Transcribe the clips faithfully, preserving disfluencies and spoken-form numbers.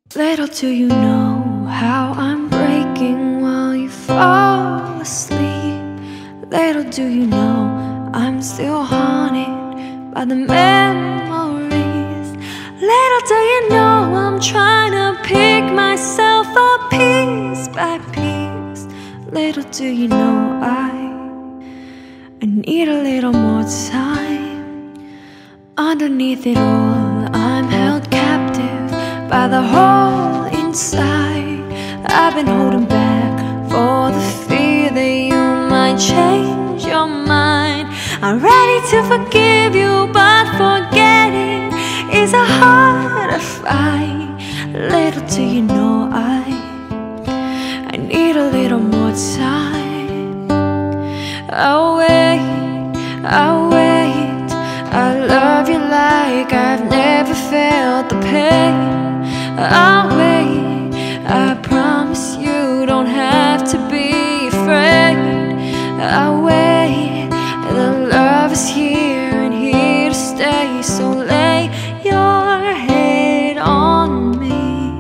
Little do you know how I'm breaking while you fall asleep. Little do you know I'm still haunted by the memories. Little do you know I'm trying to pick myself up piece by piece. Little do you know I, I need a little more time. Underneath it all, I'm held captive by the hole inside. I've been holding back for the fear that you might change your mind. I'm ready to forgive you, but forgetting is a harder fight. Little do you know I, I need a little more time. I'll wait, I'll wait. I love you like I've never felt the pain. I'll wait, I promise you don't have to be afraid. I'll wait, the love is here and here to stay. So lay your head on me.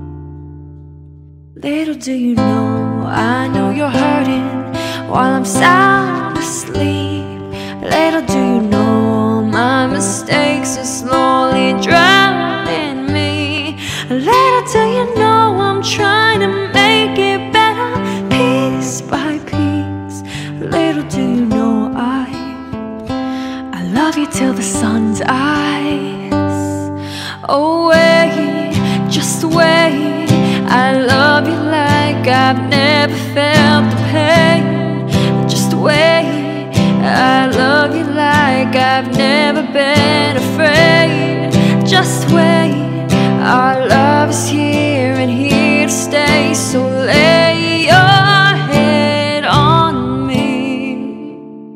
Little do you know, I know you're hurting while I'm sound asleep. Little do you know, my mistakes are slowly drowning me. Little do you know I'm trying to make it better piece by piece. Little do you know I, I love you till the sun's eyes. Oh wait, just wait. I love you like I've never felt the pain. Just wait, I love you like I've never been afraid. Just wait, our love is here and here to stay. So lay your head on me.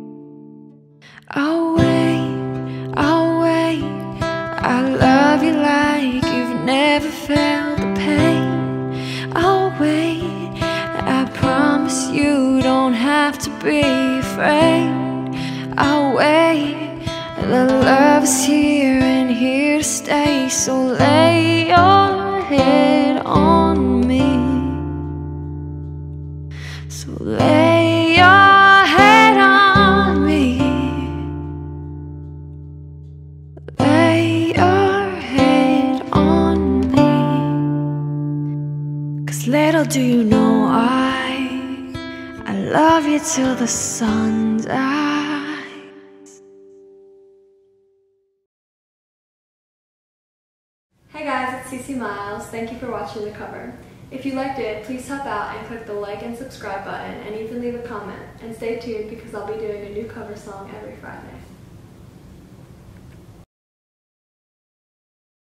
I'll wait, I'll wait. I love you like you've never felt the pain. I'll wait, I promise you don't have to be afraid. I'll wait, the love is here and here to stay. So lay your head on me. So lay your head on me. Lay your head on me. 'Cause little do you know I, I love you till the sun's out. Hey guys, it's Cece Miles. Thank you for watching the cover. If you liked it, please help out and click the like and subscribe button and even leave a comment. And stay tuned because I'll be doing a new cover song every Friday.